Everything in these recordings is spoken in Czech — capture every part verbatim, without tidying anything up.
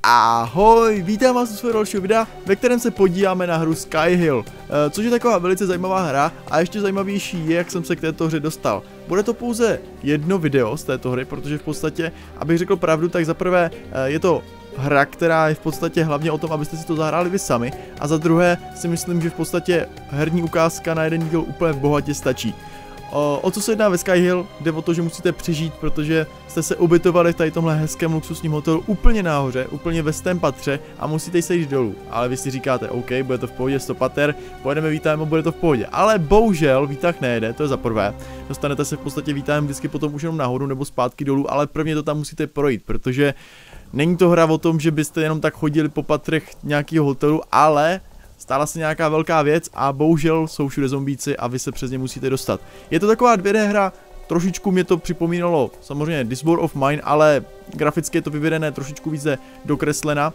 Ahoj, vítám vás u svého dalšího videa, ve kterém se podíváme na hru Skyhill, což je taková velice zajímavá hra a ještě zajímavější je, jak jsem se k této hře dostal. Bude to pouze jedno video z této hry, protože v podstatě, abych řekl pravdu, tak za prvé je to hra, která je v podstatě hlavně o tom, abyste si to zahráli vy sami, a za druhé si myslím, že v podstatě herní ukázka na jeden díl úplně v bohatě stačí. O, o co se jedná ve Skyhill? Jde o to, že musíte přežít, protože jste se ubytovali v tady tomhle hezkém luxusním hotelu úplně nahoře, úplně ve stém patře a musíte se jít dolů. Ale vy si říkáte, OK, bude to v pohodě, sto pater, pojedeme výtahem a bude to v pohodě. Ale bohužel výtah nejede, to je za prvé. Dostanete se v podstatě výtahem vždycky potom už jenom nahoru nebo zpátky dolů, ale prvně to tam musíte projít, protože není to hra o tom, že byste jenom tak chodili po patrech nějakého hotelu, ale stala se nějaká velká věc a bohužel jsou všude zombíci a vy se přes ně musíte dostat. Je to taková dvě dé hra, trošičku mě to připomínalo samozřejmě This War of Mine, ale graficky je to vyvedené trošičku více dokreslena.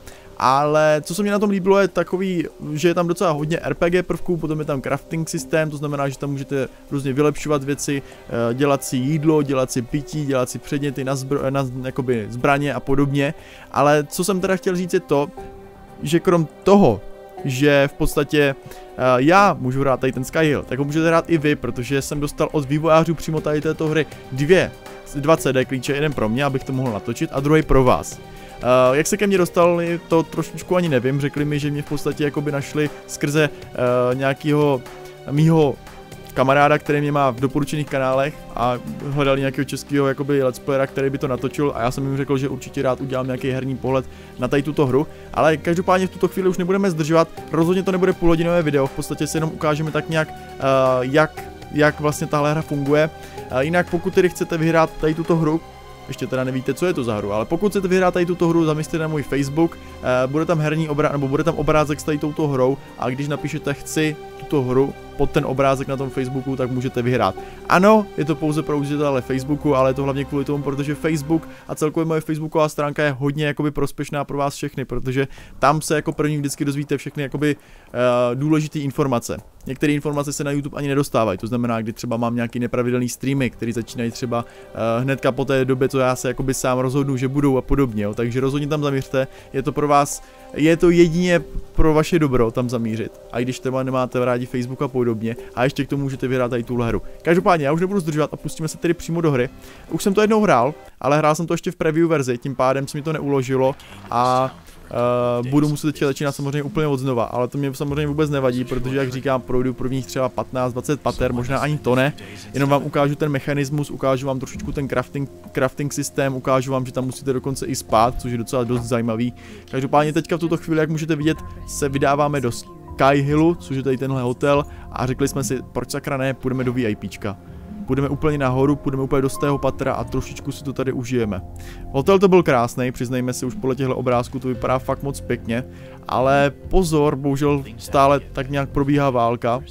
Ale co se mi na tom líbilo je takový, že je tam docela hodně er pé gé prvků, potom je tam crafting systém, to znamená, že tam můžete různě vylepšovat věci, dělat si jídlo, dělat si pití, dělat si předměty na, zbr na jakoby zbraně a podobně. Ale co jsem teda chtěl říct je to, že krom toho, že v podstatě uh, já můžu hrát tady ten Skyhill, tak ho můžete hrát i vy, protože jsem dostal od vývojářů přímo tady této hry dvě, dva cé dé klíče, jeden pro mě, abych to mohl natočit, a druhý pro vás. Uh, jak se ke mně dostali, to trošičku ani nevím, řekli mi, že mě v podstatě jakoby našli skrze uh, nějakého mýho kamaráda, který mě má v doporučených kanálech, a hledali nějakého českého jakoby let's playera, který by to natočil, a já jsem jim řekl, že určitě rád udělám nějaký herní pohled na tady tuto hru, ale každopádně v tuto chvíli už nebudeme zdržovat, rozhodně to nebude půlhodinové video, v podstatě si jenom ukážeme tak nějak, uh, jak, jak vlastně tahle hra funguje. Uh, jinak pokud tedy chcete vyhrát tady tuto hru, ještě teda nevíte, co je to za hru, ale pokud chcete vyhrát tady tuto hru, zamyslete na můj Facebook, uh, bude tam herní obrázek, nebo bude tam obrázek s tady touto hrou, a když napíšete chci tuto hru pod ten obrázek na tom Facebooku, tak můžete vyhrát. Ano, je to pouze pro užitele Facebooku, ale je to hlavně kvůli tomu, protože Facebook a celkově moje facebooková stránka je hodně jakoby prospěšná pro vás všechny, protože tam se jako první vždycky dozvíte všechny jakoby uh, důležité informace. Některé informace se na YouTube ani nedostávají, to znamená, kdy třeba mám nějaký nepravidelný streamy, které začínají třeba uh, hnedka po té době, co já se jakoby sám rozhodnu, že budou a podobně, jo. Takže rozhodně tam zamířte, je to pro vás, je to jedině pro vaše dobro tam zamířit. A když třeba nemáte rádi Facebook a podobně, a ještě k tomu můžete vyhrát tady tuhle hru. Každopádně já už nebudu zdržovat a pustíme se tedy přímo do hry. Už jsem to jednou hrál, ale hrál jsem to ještě v preview verzi, tím pádem se mi to neuložilo a Uh, budu muset teď začínat samozřejmě úplně od znova, ale to mě samozřejmě vůbec nevadí, protože jak říkám, projdu prvních třeba patnáct dvacet pater, možná ani to ne, jenom vám ukážu ten mechanismus, ukážu vám trošičku ten crafting, crafting systém, ukážu vám, že tam musíte dokonce i spát, což je docela dost zajímavý. Každopádně teďka v tuto chvíli, jak můžete vidět, se vydáváme do Skyhillu, což je tady tenhle hotel, a řekli jsme si, proč sakra ne, půjdeme do VIPčka. Půjdeme úplně nahoru, půjdeme úplně do stého patra a trošičku si to tady užijeme. Hotel to byl krásný, přiznejme si, už podle těchto obrázků to vypadá fakt moc pěkně, ale pozor, bohužel stále tak nějak probíhá válka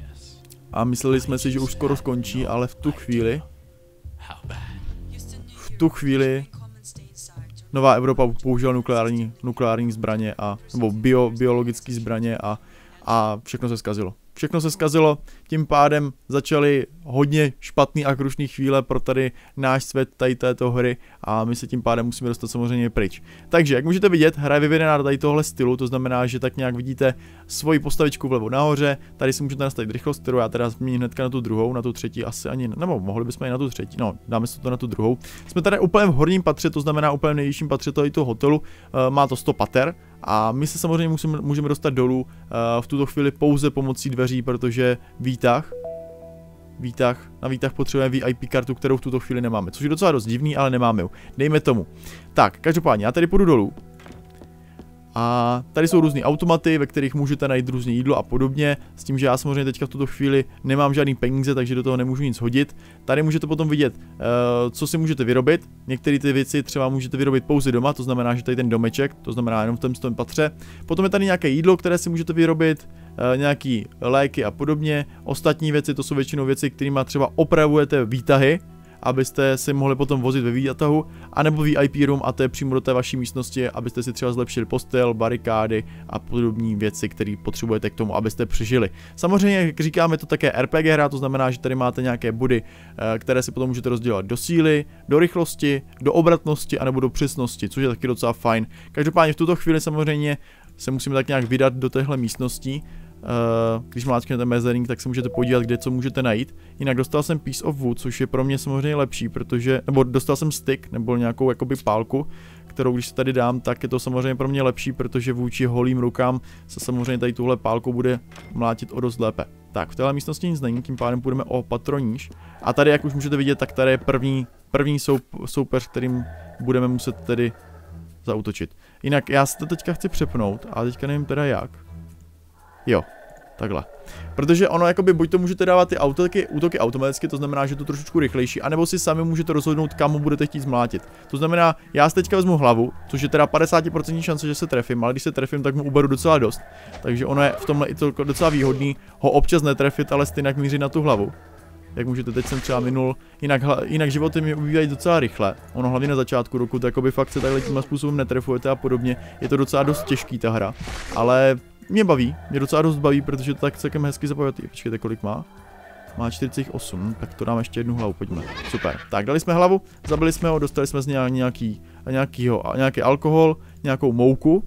a mysleli jsme si, že už skoro skončí, ale v tu chvíli, v tu chvíli Nová Evropa použila nukleární, nukleární zbraně a, nebo bio, biologické zbraně a, a všechno se zkazilo. Všechno se zkazilo, tím pádem začaly hodně špatný a krušný chvíle pro tady náš svět tady této hry a my se tím pádem musíme dostat samozřejmě pryč. Takže, jak můžete vidět, hra je vyvedená do tady tohle stylu, to znamená, že tak nějak vidíte svoji postavičku vlevo nahoře, tady si můžete nastavit rychlost, kterou já teda změním hnedka na tu druhou, na tu třetí asi ani, nebo mohli bychom i na tu třetí, no, dáme si to na tu druhou. Jsme tady úplně v horním patře, to znamená úplně v nejvyšším patře toho hotelu, má to sto pater. A my se samozřejmě musíme, můžeme dostat dolů uh, v tuto chvíli pouze pomocí dveří, protože výtah, výtah, na výtah potřebujeme V I P kartu, kterou v tuto chvíli nemáme, což je docela dost divný, ale nemáme ji. Dejme tomu. Tak, každopádně, já tady půjdu dolů. A tady jsou různý automaty, ve kterých můžete najít různé jídlo a podobně, s tím, že já samozřejmě teďka v tuto chvíli nemám žádný peníze, takže do toho nemůžu nic hodit. Tady můžete potom vidět, uh, co si můžete vyrobit. Některé ty věci třeba můžete vyrobit pouze doma, to znamená, že tady ten domeček, to znamená jenom v tom, tom patře. Potom je tady nějaké jídlo, které si můžete vyrobit, uh, nějaký léky a podobně. Ostatní věci, to jsou většinou věci, kterými třeba opravujete výtahy. abyste si mohli potom vozit ve výtahu, anebo V I P room, a to je přímo do té vaší místnosti, abyste si třeba zlepšili postel, barikády a podobné věci, které potřebujete k tomu, abyste přežili. Samozřejmě, jak říkáme, to také R P G hra, to znamená, že tady máte nějaké body, které si potom můžete rozdělat do síly, do rychlosti, do obratnosti anebo do přesnosti, což je taky docela fajn. Každopádně v tuto chvíli samozřejmě se musíme tak nějak vydat do téhle místnosti. Když máčknete mezering, tak se můžete podívat, kde co můžete najít. Jinak dostal jsem Piece of Wood, což je pro mě samozřejmě lepší, protože, nebo dostal jsem stick, nebo nějakou jakoby pálku, kterou když se tady dám, tak je to samozřejmě pro mě lepší, protože vůči holým rukám se samozřejmě tady tuhle pálkou bude mlátit o dost lépe. Tak, v téhle místnosti nic není, tím pádem půjdeme o patro níž. A tady, jak už můžete vidět, tak tady je první, první soup, soupeř, kterým budeme muset tedy zaútočit. Jinak já si to teďka chci přepnout, ale teďka nevím teda jak. Jo, takhle. Protože ono jakoby buď to můžete dávat ty útoky, útoky automaticky, to znamená, že je to trošičku rychlejší, anebo si sami můžete rozhodnout, kam budete chtít zmlátit. To znamená, já si teďka vezmu hlavu, což je teda padesát procent šance, že se trefím, ale když se trefím, tak mu uberu docela dost. Takže ono je v tomhle i to docela výhodný ho občas netrefit, ale stejně mířit na tu hlavu. Jak můžete, teď jsem třeba minul, jinak, jinak životy mi ubývají docela rychle. Ono hlavně na začátku roku, to jakoby fakt se takhle tímhle způsobem netrefujete a podobně. Je to docela dost těžký ta hra, ale mě baví, mě docela dost baví, protože to tak celkem hezky zapojatý. Počkejte, kolik má? Má čtyřicet osm, tak to dáme ještě jednu hlavu, pojďme. Super. Tak, dali jsme hlavu, zabili jsme ho, dostali jsme z něj nějaký, nějakýho, nějaký alkohol, nějakou mouku.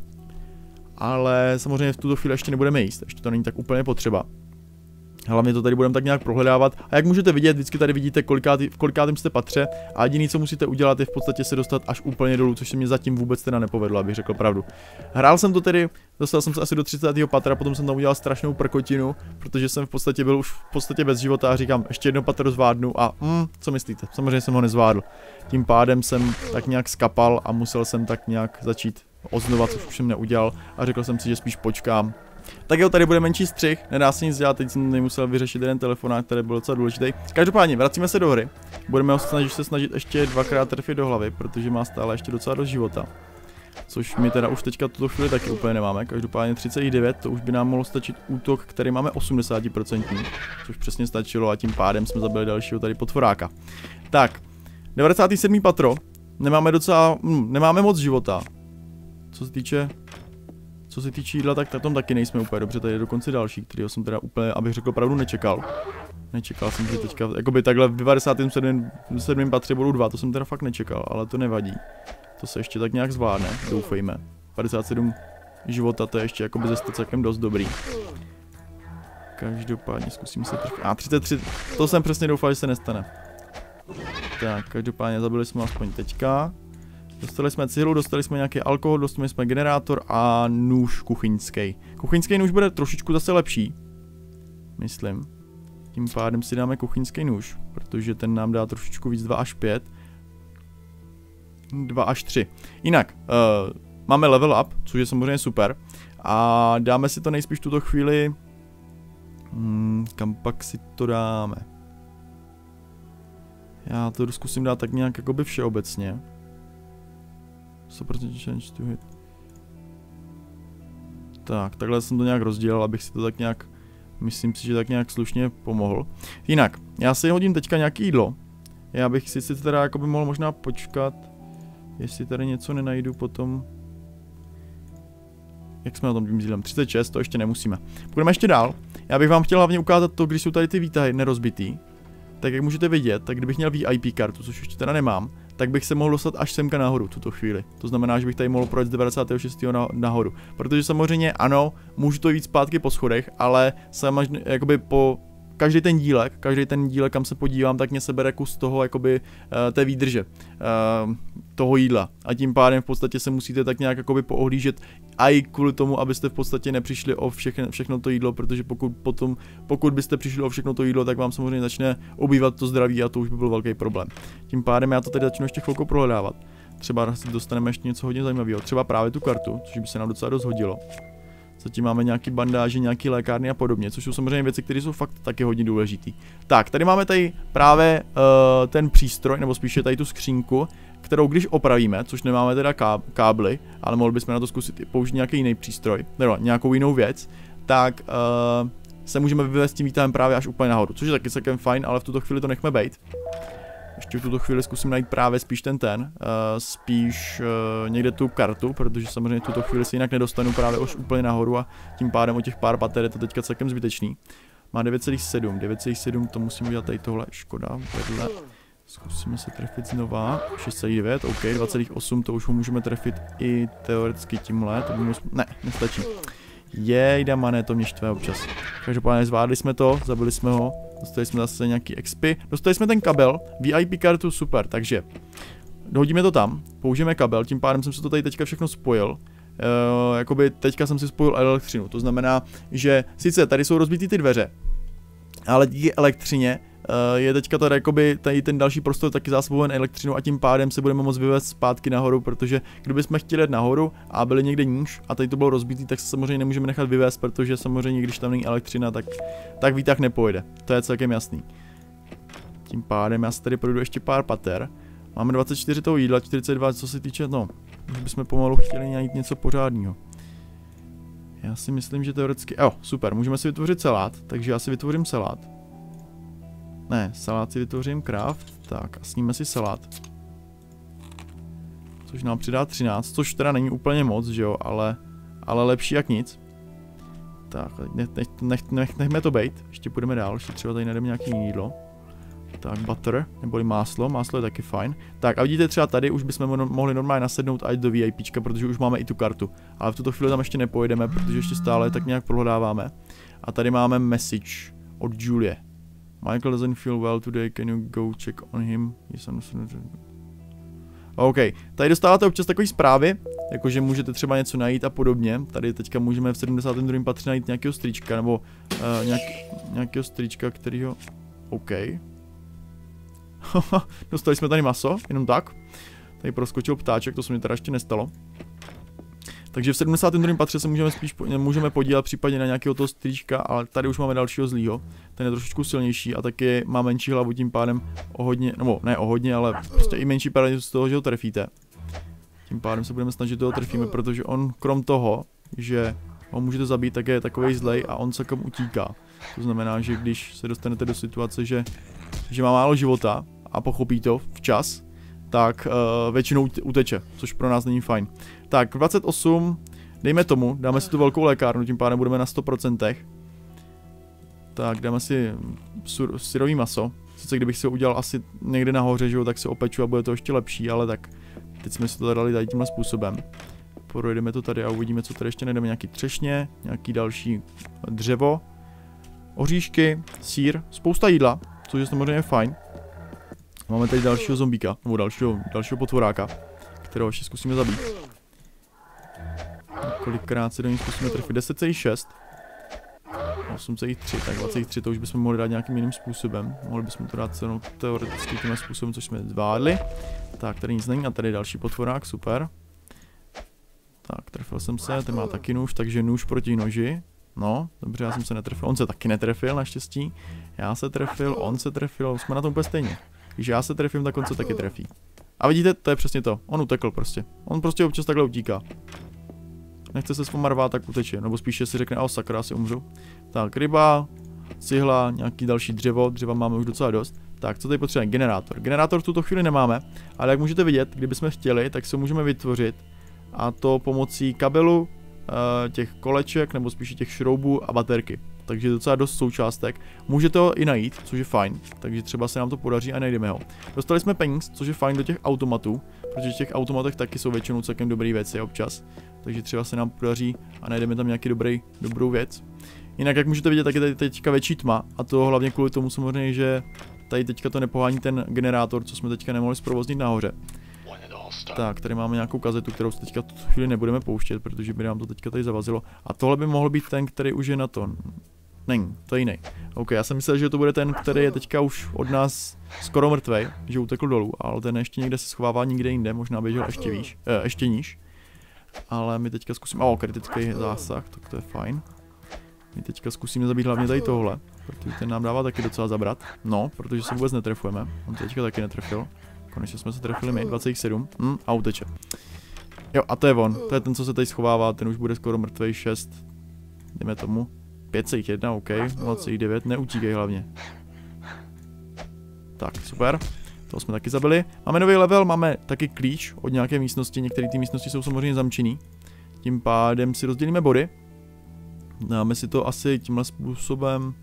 Ale samozřejmě v tuto chvíli ještě nebudeme jíst, ještě to není tak úplně potřeba. Hlavně to tady budeme tak nějak prohledávat. A jak můžete vidět, vždycky tady vidíte, kolikátý, v kolikátém jste patře. A jediné, co musíte udělat, je v podstatě se dostat až úplně dolů, což se mi zatím vůbec teda nepovedlo, abych řekl pravdu. Hrál jsem to tedy, dostal jsem se asi do třicátého patra, potom jsem tam udělal strašnou prkotinu, protože jsem v podstatě byl už v podstatě bez života a říkám, ještě jedno patro zvládnu a mm, co myslíte? Samozřejmě jsem ho nezvládl. Tím pádem jsem tak nějak skapal a musel jsem tak nějak začít oznovat, což už jsem neudělal, a řekl jsem si, že spíš počkám. Tak jo, tady bude menší střih, nedá se nic dělat, teď jsem nemusel vyřešit jeden telefonát, který byl docela důležitý. Každopádně, vracíme se do hry, budeme ho snažit se snažit ještě dvakrát trefit do hlavy, protože má stále ještě docela dost života. Což my teda už teďka tuto chvíli taky úplně nemáme, každopádně třicet devět, to už by nám mohlo stačit útok, který máme osmdesát procent, což přesně stačilo a tím pádem jsme zabili dalšího tady potvoráka. Tak, devadesát sedmé patro, nemáme docela, hm, nemáme moc života, co se týče... Co se týče jídla, tak na tom taky nejsme úplně dobře, tady je dokonce další, kterýho jsem teda úplně, abych řekl pravdu, nečekal. Nečekal jsem, že teďka, jakoby takhle v devadesátém sedmém patře budou dva, to jsem teda fakt nečekal, ale to nevadí. To se ještě tak nějak zvládne, doufejme. padesát sedm života, to je ještě jakoby ze sto celkem dost dobrý. Každopádně zkusím se trošku, a třicet tři, to jsem přesně doufal, že se nestane. Tak, každopádně zabili jsme aspoň teďka. Dostali jsme cihlu, dostali jsme nějaký alkohol, dostali jsme generátor a nůž kuchyňský. Kuchyňský nůž bude trošičku zase lepší, myslím. Tím pádem si dáme kuchyňský nůž, protože ten nám dá trošičku víc, dva až pět. dva až tři. Jinak, uh, máme level up, což je samozřejmě super. A dáme si to nejspíš tuto chvíli... Hmm, kam pak si to dáme? Já to zkusím dát tak nějak jakoby všeobecně. sto procent chance to hit. Tak, takhle jsem to nějak rozdělil, abych si to tak nějak, myslím si, že tak nějak slušně pomohl. Jinak, já si hodím teďka nějaký jídlo. Já bych si, si teda jakoby mohl možná počkat, jestli tady něco nenajdu potom. Jak jsme na tom tím jídlem? třicet šest, to ještě nemusíme. Půjdeme ještě dál. Já bych vám chtěl hlavně ukázat to, když jsou tady ty výtahy nerozbitý. Tak jak můžete vidět, tak kdybych měl V I P kartu, což ještě teda nemám, tak bych se mohl dostat až semka nahoru tuto chvíli. To znamená, že bych tady mohl projet z devadesátého šestého Na, nahoru. Protože samozřejmě ano, můžu to jít zpátky po schodech, ale samozřejmě jakoby po každý ten dílek, každý ten dílek, kam se podívám, tak mě sebere kus toho jakoby uh, té výdrže, uh, toho jídla. A tím pádem v podstatě se musíte tak nějak jakoby poohlížet a i kvůli tomu, abyste v podstatě nepřišli o všechno, všechno to jídlo, protože pokud potom, pokud byste přišli o všechno to jídlo, tak vám samozřejmě začne ubývat to zdraví a to už by byl velký problém. Tím pádem já to tady začnu ještě chvilku prohledávat. Třeba si dostaneme ještě něco hodně zajímavého, třeba právě tu kartu, což by se nám docela dost hodilo. Zatím máme nějaký bandáže, nějaký lékárny a podobně, což jsou samozřejmě věci, které jsou fakt taky hodně důležitý. Tak, tady máme tady právě uh, ten přístroj, nebo spíše tady tu skřínku, kterou když opravíme, což nemáme teda kábly, ale mohli bychom na to zkusit použít nějaký jiný přístroj, nebo nějakou jinou věc, tak uh, se můžeme vyvést tím výtahem právě až úplně nahoru, což je taky celkem fajn, ale v tuto chvíli to nechme bejt. Ještě v tuto chvíli zkusím najít právě spíš ten ten, uh, spíš uh, někde tu kartu, protože samozřejmě v tuto chvíli si jinak nedostanu právě už úplně nahoru a tím pádem o těch pár pater je to teďka celkem zbytečný. Má devět celá sedm, devět celá sedm, to musím udělat tady tohle, škoda, vedle. Zkusíme se trefit znova, šest celá devět, OK, dva celá osm, to už ho můžeme trefit i teoreticky tímhle, to by mus... ne, nestačí. Jejda mané, to mě štve občas. Každopádně zvládli jsme to, zabili jsme ho, dostali jsme zase nějaký expy, dostali jsme ten kabel, V I P kartu, super, takže dohodíme to tam, použijeme kabel, tím pádem jsem se to tady teďka všechno spojil. Uh, jakoby teďka jsem si spojil elektřinu, to znamená, že sice tady jsou rozbitý ty dveře, ale díky elektřině uh, je teďka tady jakoby tady ten další prostor taky zásoboven elektřinou a tím pádem se budeme moct vyvést zpátky nahoru, protože kdybychom chtěli jít nahoru a byli někde níž a tady to bylo rozbitý, tak se samozřejmě nemůžeme nechat vyvést, protože samozřejmě když tam není elektřina, tak, tak výtah nepojede, to je celkem jasný. Tím pádem já se tady projdu ještě pár pater, máme dvacet čtyři toho jídla, čtyřicet dva co se týče, no, už bychom pomalu chtěli najít něco pořádného. Já si myslím, že teoreticky, jo, super, můžeme si vytvořit salát, takže já si vytvořím salát. Ne, salát si vytvořím craft, tak a sníme si salát. Což nám přidá třináct, což teda není úplně moc, že jo, ale, ale lepší jak nic. Tak, nech, nech, nech, nech, nechme to bejt, ještě půjdeme dál, ještě třeba tady najdeme nějaké jídlo. Tak, butter, neboli máslo, máslo je taky fajn. Tak a vidíte třeba tady už bychom mohli normálně nasednout až do VIPčka, protože už máme i tu kartu. Ale v tuto chvíli tam ještě nepojedeme, protože ještě stále tak nějak prohledáváme. A tady máme message od Julie. Michael doesn't feel well today, can you go check on him? OK, tady dostáváte občas takové zprávy, jakože můžete třeba něco najít a podobně. Tady teďka můžeme v sedmdesátém druhém patře najít nějakého strýčka, nebo uh, nějak, nějakého strýčka, kterýho... OK. Dostali jsme tady maso, jenom tak. Tady proskočil ptáček, to se mi teda ještě nestalo. Takže v sedmdesátém druhém patře se můžeme spíš můžeme podívat případně na nějakého toho strýčka, ale tady už máme dalšího zlýho. Ten je trošičku silnější a taky má menší hlavu, tím pádem o hodně, nebo ne o hodně, ale prostě i menší pravděpodobnost z toho, že ho trefíte. Tím pádem se budeme snažit, že ho trefíme, protože on krom toho, že ho můžete zabít, tak je takovej zlej a on celkem utíká. To znamená, že když se dostanete do situace, že, že má málo života a pochopí to včas, tak uh, většinou uteče, což pro nás není fajn. Tak dvacet osm, dejme tomu, dáme si tu velkou lékárnu, tím pádem budeme na sto procent. Tak dáme si sur, syrový maso, sice kdybych si ho udělal asi někde nahoře, že jo, tak si opeču a bude to ještě lepší, ale tak teď jsme si to dali tady tímhle způsobem. Projdeme to tady a uvidíme, co tady ještě najdeme, nějaký třešně, nějaký další dřevo, oříšky, sýr, spousta jídla, což je samozřejmě fajn. Máme tady dalšího zombíka, nebo dalšího, dalšího potvoráka, kterého ještě zkusíme zabít. Kolikrát se do něj zkusíme trefit, deset celá šest. osm celá tři, tak dvacet celá tři, to už bychom mohli dát nějakým jiným způsobem. Mohli bychom to dát cenou teoreticky tímhle způsobem, což jsme zvládli. Tak, tady nic není a tady další potvorák, super. Tak, trefil jsem se, ten má taky nůž, takže nůž proti noži. No, dobře, já jsem se netrefil, on se taky netrefil naštěstí. Já se trefil, on se trefil, jsme na tom úplně stejně. Když já se trefím, tak on se taky trefí. A vidíte, to je přesně to, on utekl prostě. On prostě občas takhle utíká. Nechce se s váma rvát, tak uteče, nebo spíše si řekne, a sakra, asi umřu. Tak, ryba, cihla, nějaký další dřevo, dřeva máme už docela dost. Tak, co tady potřebujeme? Generátor. Generátor v tuto chvíli nemáme, ale jak můžete vidět, kdybychom chtěli, tak se můžeme vytvořit. A to pomocí kabelu, těch koleček, nebo spíše těch šroubů a baterky. Takže docela dost součástek. Můžete ho i najít, což je fajn, takže třeba se nám to podaří a najdeme ho. Dostali jsme peníz, což je fajn do těch automatů, protože v těch automatech taky jsou většinou celkem dobré věci občas. Takže třeba se nám podaří a najdeme tam nějaký dobrý, dobrou věc. Jinak, jak můžete vidět, tak je tady teďka větší tma a to hlavně kvůli tomu samozřejmě, že tady teďka to nepohání ten generátor, co jsme teďka nemohli zprovoznit nahoře. Tak, tady máme nějakou kazetu, kterou se teďka tu chvíli nebudeme pouštět, protože by nám to teďka tady zavazilo. A tohle by mohl být ten, který už je na to. Není, to je jiný. OK, já jsem myslel, že to bude ten, který je teďka už od nás skoro mrtvej, že utekl dolů, ale ten ještě někde se schovává někde jinde, možná běžel ještě výš, eh, ještě níž. Ale my teďka zkusíme, o, kritický zásah, tak to je fajn. My teďka zkusíme zabít hlavně tady tohle, protože ten nám dává taky docela zabrat. No, protože se vůbec netrefujeme, on teďka taky netrefil. Konečně jsme se trefili my, dvacet sedm, hm, a uteče. Jo, a to je on, to je ten, co se tady schovává, ten už bude skoro mrtvej, šest, jdeme tomu. pět celá jedna, OK, nula celá devět, neutíkej hlavně. Tak, super. toho jsme taky zabili. Máme nový level, máme taky klíč od nějaké místnosti, některé ty místnosti jsou samozřejmě zamčený. Tím pádem si rozdělíme body. Dáme si to asi tímhle způsobem.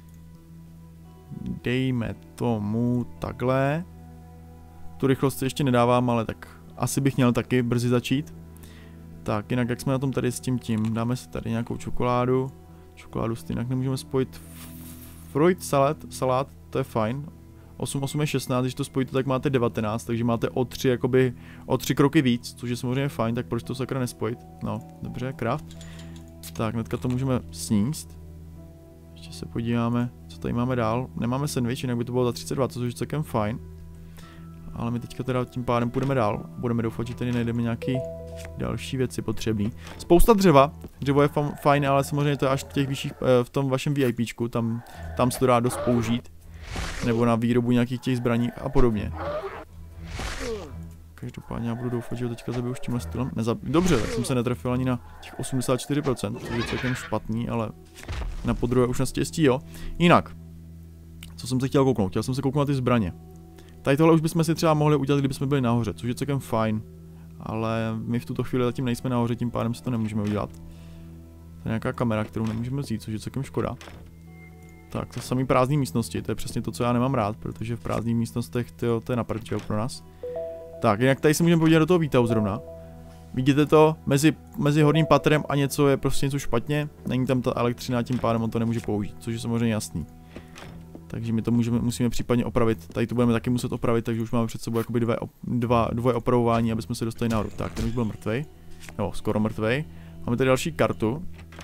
Dejme tomu takhle. Tu rychlost ještě nedávám, ale tak asi bych měl taky brzy začít. Tak, jinak jak jsme na tom tady s tím tím, dáme si tady nějakou čokoládu. Čokoládu s tím jinak nemůžeme spojit. Fruit salad, salát, to je fajn. osm, osm je šestnáct, když to spojíte, tak máte devatenáct, takže máte o tři, jakoby, o tři kroky víc, což je samozřejmě fajn, tak proč to sakra nespojit? No, dobře, craft. Tak, hnedka to můžeme sníst. Ještě se podíváme, co tady máme dál. Nemáme sandwich, jinak by to bylo za třicet dva, což je celkem fajn. Ale my teďka teda tím pádem půjdeme dál. Budeme doufat, že tady najdeme nějaký další věci potřebný. Spousta dřeva. Dřevo je fajn, ale samozřejmě to je až v těch vyšších, v tom vašem VIPčku, tam, tam se to dá dost použít. Nebo na výrobu nějakých těch zbraní a podobně. Každopádně já budu doufat, že ho teďka zabiju už tímhle stylem. Nezab... Dobře, tak jsem se netrefil ani na těch osmdesát čtyři procent, což je celkem špatný, ale na podruhé už naštěstí jo. Jinak, co jsem se chtěl kouknout? Chtěl jsem se kouknout na ty zbraně. Tady tohle už bychom si třeba mohli udělat, kdybychom byli nahoře, což je celkem fajn. Ale my v tuto chvíli zatím nejsme nahoře, tím pádem si to nemůžeme udělat. To je nějaká kamera, kterou nemůžeme vzít, což je celkem škoda. Tak, to samý prázdné místnosti, to je přesně to, co já nemám rád, protože v prázdných místnostech tyjo, to je na prd, jo, pro nás. Tak, jinak tady si můžeme podívat do toho výtahu zrovna. Vidíte to, mezi, mezi horním patrem a něco je prostě něco špatně, není tam ta elektřina, tím pádem on to nemůže použít, což je samozřejmě jasný. Takže my to můžeme, musíme případně opravit, tady to budeme taky muset opravit, takže už máme před sebou jakoby dvě, dva, dvoje opravování, aby jsme se dostali nahoru. Tak, ten už byl mrtvej, no, skoro mrtvej. Máme tady další kartu.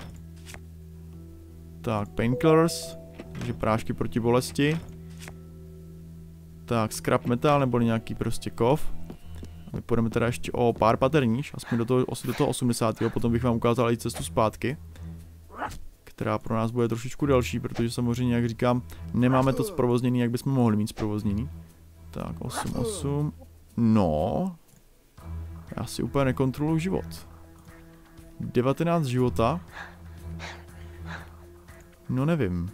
Tak, painkillers, takže prášky proti bolesti. Tak, scrap metal, nebo nějaký prostě kov. A my půjdeme teda ještě o pár pater níž, aspoň do toho, do toho osmdesátého potom bych vám ukázal i cestu zpátky. Která pro nás bude trošičku delší, protože samozřejmě, jak říkám, nemáme to zprovozněný, jak bychom mohli mít zprovozněný. Tak, osm, osm. No. Já si úplně nekontroluji život. devatenáct života. No nevím.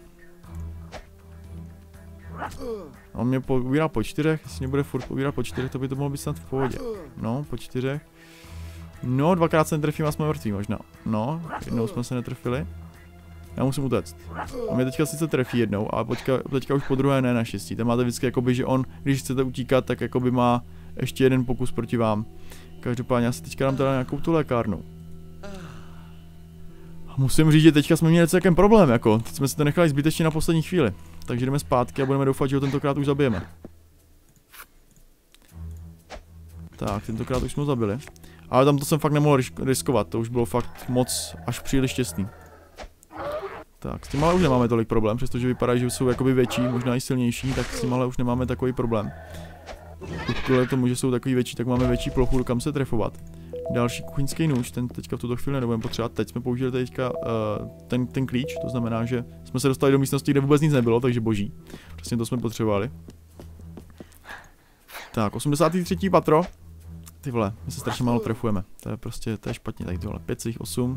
On mě pobírá po čtyřech, jestli mě bude furt pobírat po čtyřech, to by to mohlo být snad v pohodě. No, po čtyřech. No, dvakrát se netrefím a jsme mrtví možná. No, jednou jsme se netrefili. Já musím utéct. On mě teďka sice trefí jednou, ale teďka, teďka už po druhé ne naštěstí. Tam máte vždycky jakoby, že on, když chcete utíkat, tak jakoby má ještě jeden pokus proti vám. Každopádně já si teďka dám teda nějakou tu lékárnu. Musím říct, že teďka jsme měli celkem problém, jako. Teď jsme si to nechali zbytečně na poslední chvíli. Takže jdeme zpátky a budeme doufat, že ho tentokrát už zabijeme. Tak, tentokrát už jsme ho zabili. Ale tam to jsem fakt nemohl riskovat, to už bylo fakt moc až příliš štěstný. Tak, s tím ale už nemáme tolik problém, přestože vypadají, že jsou jakoby větší, možná i silnější, tak s tím ale už nemáme takový problém. Kvůli tomu, že jsou takový větší, tak máme větší plochu, kam se trefovat. Další kuchyňský nůž, ten teďka v tuto chvíli nebudeme potřebovat, teď jsme použili teďka uh, ten, ten klíč, to znamená, že jsme se dostali do místnosti, kde vůbec nic nebylo, takže boží. Přesně to jsme potřebovali. Tak, osmdesátý třetí patro. Ty vole, my se strašně málo trefujeme, to je prostě, to je špatně, tak tohle, pět celá osm.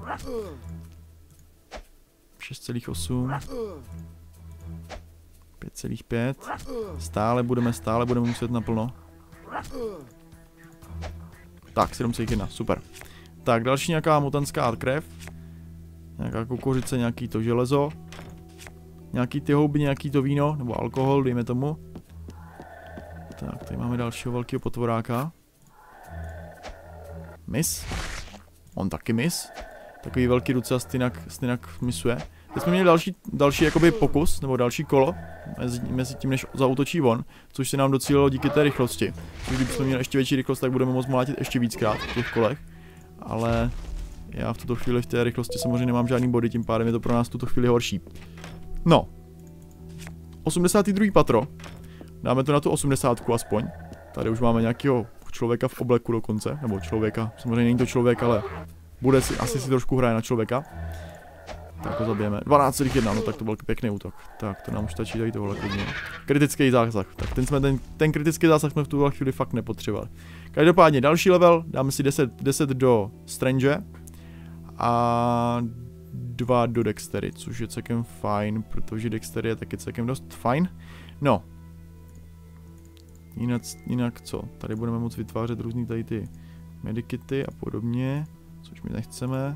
šest celá osm. pět celá pět. Stále budeme, stále budeme muset naplno. Tak, sedm celá jedna, super. Tak, další nějaká mutantská krev. Nějaká kukuřice, nějaký to železo. Nějaký ty houby, nějaký to víno, nebo alkohol, dejme tomu. Tak, tady máme dalšího velkého potvoráka. Mis. On taky mis. Takový velký ruce a stynak, stynak misuje. Teď jsme měli další, další jakoby pokus, nebo další kolo, mezi, mezi tím, než zaútočí on, což se nám docílilo díky té rychlosti. Kdybychom měli ještě větší rychlost, tak budeme moct mlátit ještě víckrát v těch kolech. Ale já v tuto chvíli v té rychlosti samozřejmě nemám žádný body, tím pádem je to pro nás v tuto chvíli horší. No. osmdesátý druhý patro. Dáme to na tu osmdesátku aspoň. Tady už máme nějakého člověka v obleku dokonce, nebo člověka, samozřejmě není to člověk, ale bude si, asi si trošku hraje na člověka. Tak ho zabijeme. dvanáct celá jedna, no tak to byl pěkný útok. Tak to nám už stačí tady tohle klidně. Kritický zásah. Tak ten, jsme, ten, ten kritický zásah jsme v tuhle chvíli fakt nepotřebovali. Každopádně další level, dáme si deset, deset do Strange a dva do Dextery, což je celkem fajn, protože Dextery je taky celkem dost fajn. No. jinak, jinak co? Tady budeme moct vytvářet různý tady ty medikity a podobně, což my nechceme.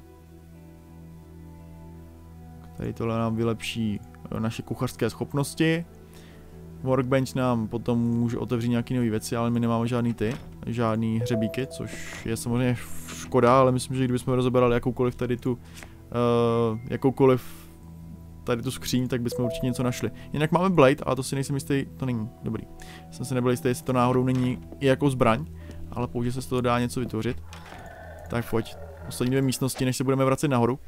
Tady tohle nám vylepší naše kuchařské schopnosti. Workbench nám potom může otevřít nějaké nové věci, ale my nemáme žádný ty, žádný hřebíky, což je samozřejmě škoda, ale myslím, že kdybychom rozebrali jakoukoliv tady tu, uh, jakoukoliv tady tu skříň, tak bychom určitě něco našli. Jinak máme blade, ale to si nejsem jistý, to není dobrý. Jsem si nebyl jistý, jestli to náhodou není i jako zbraň, ale pouze se z toho dá něco vytvořit. Tak pojď, poslední dvě místnosti, než se budeme vracet nahoru.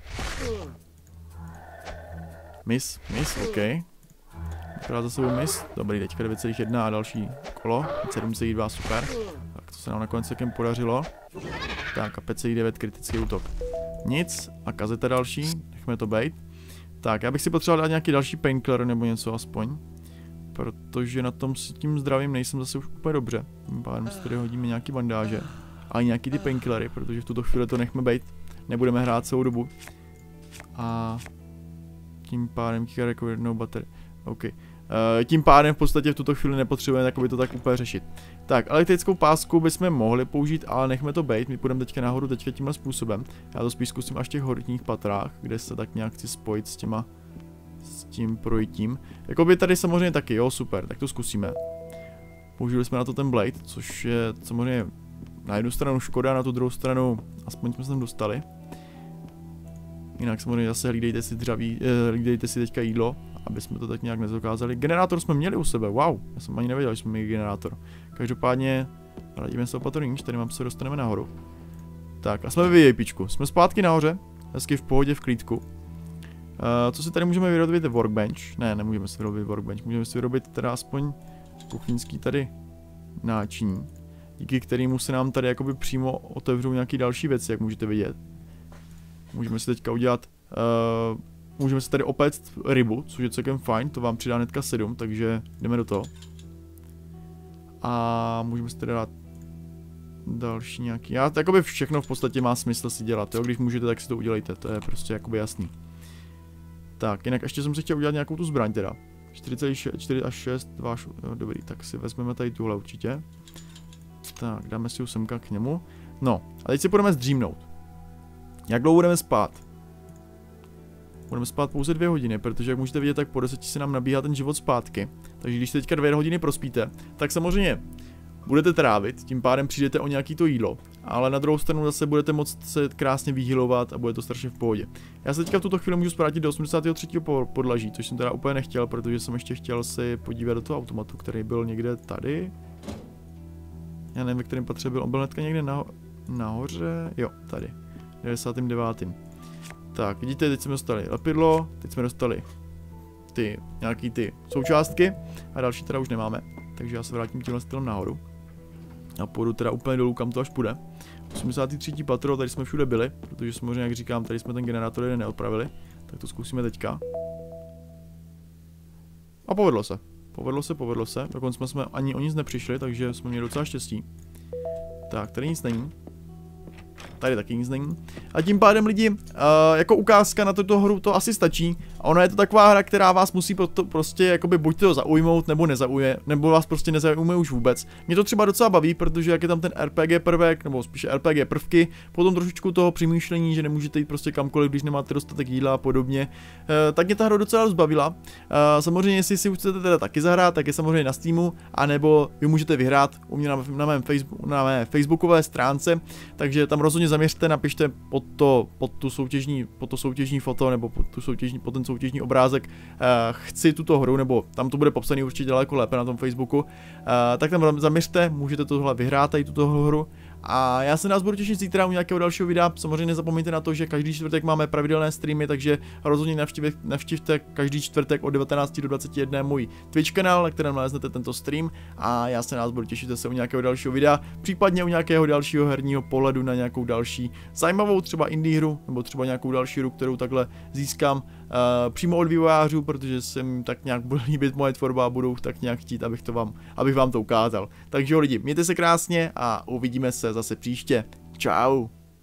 Miss, miss, ok. Vypadá za sebou miss. Dobrý, teďka devět celá jedna a další kolo. sedm celá dva, super. Tak to se nám nakonec takem podařilo. Tak a pět celá devět kritický útok. Nic. A kazeta další. Nechme to bejt. Tak, já bych si potřeboval dát nějaký další painkiller nebo něco aspoň. Protože na tom s tím zdravím nejsem zase už úplně dobře. Tím pádem si tady hodíme nějaký bandáže. A nějaký ty painkillery, protože v tuto chvíli to nechme bejt. Nebudeme hrát celou dobu. A tím pádem jako jednou baterii. OK. Uh, tím pádem v podstatě v tuto chvíli nepotřebujeme jakoby to tak úplně řešit. Tak, elektrickou pásku bychom mohli použít, ale nechme to bejt. My půjdeme teďka nahoru teďka tímhle způsobem. Já to spíš zkusím až v těch horních patrách, kde se tak nějak chci spojit s těma, s tím projitím. Jakoby tady samozřejmě taky, jo, super, tak to zkusíme. Použili jsme na to ten blade, což je samozřejmě na jednu stranu škoda, na tu druhou stranu aspoň jsme se tam dostali. Jinak samozřejmě zase hlídejte si dřaví, eh, hlídejte si teďka jídlo, aby jsme to tak nějak nezokázali. Generátor jsme měli u sebe, wow, já jsem ani nevěděl, že jsme měli generátor. Každopádně, radíme se opatrně, tady mám se dostaneme nahoru. Tak a jsme ve VIPčku, jsme zpátky nahoře, hezky v pohodě, v klídku. Uh, co si tady můžeme vyrobit, je workbench, ne, nemůžeme si vyrobit workbench, můžeme si vyrobit teda aspoň kuchyňský tady náčiní, díky kterému se nám tady jakoby přímo otevřou nějaký další věci, jak můžete vidět. Můžeme si teďka udělat, uh, můžeme si tady opéct rybu, což je celkem fajn, to vám přidá hnedka sedm, takže jdeme do toho. A můžeme si tady dát další nějaký, já jakoby všechno v podstatě má smysl si dělat, jo, když můžete, tak si to udělejte, to je prostě jakoby jasný. Tak, jinak ještě jsem si chtěl udělat nějakou tu zbraň teda, čtyři až šest, dva, jo, dobrý, tak si vezmeme tady tuhle určitě. Tak, dáme si ju semka k němu, no, a teď si půjdeme zdřímnout. Jak dlouho budeme spát? Budeme spát pouze dvě hodiny, protože jak můžete vidět, tak po deseti se nám nabíhá ten život zpátky. Takže když teďka dvě hodiny prospíte, tak samozřejmě budete trávit, tím pádem přijdete o nějaký to jídlo. Ale na druhou stranu zase budete moct se krásně vyhýlovat a bude to strašně v pohodě. Já se teďka v tuto chvíli můžu zprátit do osmdesátého třetího podlaží, což jsem teda úplně nechtěl, protože jsem ještě chtěl si podívat do toho automatu, který byl někde tady. Já nevím, ve kterém patře byl, on byl hnedka někde naho nahoře, jo, tady. devadesátým devátým Tak, vidíte, teď jsme dostali lepidlo, teď jsme dostali ty, nějaký ty součástky a další teda už nemáme. Takže já se vrátím tímhle stylem nahoru. A půjdu teda úplně dolů, kam to až půjde. osmdesátý třetí patro, tady jsme všude byli, protože samozřejmě, jak říkám, tady jsme ten generátor jeden neodpravili. Tak to zkusíme teďka. A povedlo se. Povedlo se, povedlo se. Dokonce jsme ani o nic nepřišli, takže jsme měli docela štěstí. Tak, tady nic není. Tady taky nic není. A tím pádem lidi, uh, jako ukázka na tuto hru to asi stačí. A ona je to taková hra, která vás musí proto, prostě jakoby buď to zaujmout, nebo nezaujme, nebo vás prostě nezaujme už vůbec. Mě to třeba docela baví, protože jak je tam ten R P G prvek, nebo spíše R P G prvky, potom trošičku toho přemýšlení, že nemůžete jít prostě kamkoliv, když nemáte dostatek jídla a podobně. Uh, tak mě ta hra docela rozbavila. Uh, samozřejmě, jestli si chcete teda taky zahrát, tak je samozřejmě na Steamu, anebo vy můžete vyhrát u mě na, na, mém Facebook, na mé facebookové stránce, takže tam rozhodně zaměřte, napište pod to, pod tu soutěžní, pod to soutěžní foto nebo pod, tu soutěžní, pod ten soutěžní obrázek uh, chci tuto hru, nebo tam to bude popsaný určitě daleko lépe na tom Facebooku, uh, tak tam zaměřte, můžete tohle vyhrát tady tuto hru. A já se nás budu těšit zítra u nějakého dalšího videa. Samozřejmě nezapomeňte na to, že každý čtvrtek máme pravidelné streamy, takže rozhodně navštivte, navštivte každý čtvrtek od devatenácti do dvaceti jedné můj Twitch kanál, na kterém naleznete tento stream. A já se nás budu těšit zase u nějakého dalšího videa, případně u nějakého dalšího herního pohledu na nějakou další zajímavou třeba indie hru, nebo třeba nějakou další hru, kterou takhle získám uh, přímo od vývojářů, protože se jim tak nějak bude líbit moje tvorba a budou tak nějak chtít, abych, to vám, abych vám to ukázal. Takže jo lidi, mějte se krásně a uvidíme se zase příště. Čau.